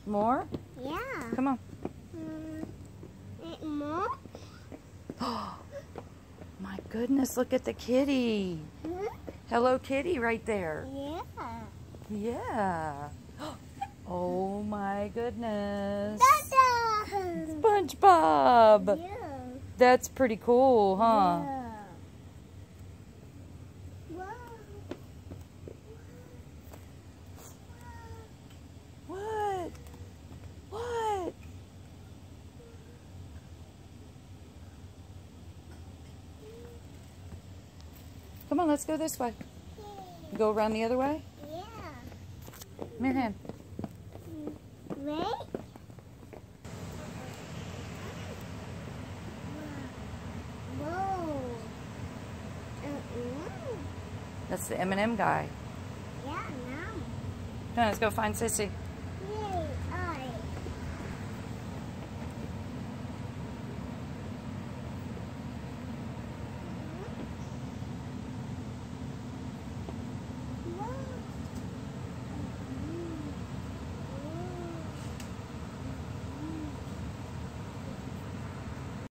More? Yeah. Come on. More? Oh, my goodness, look at the kitty. Hello Kitty right there. Yeah. Yeah. Oh my goodness. Dada! SpongeBob. Yeah. That's pretty cool, huh? Yeah. Wow. What? What? Come on, let's go this way. Go around the other way? Yeah. Come here, hand. Wait. Whoa. That's the M&M guy. Yeah, now. Come on, let's go find Sissy.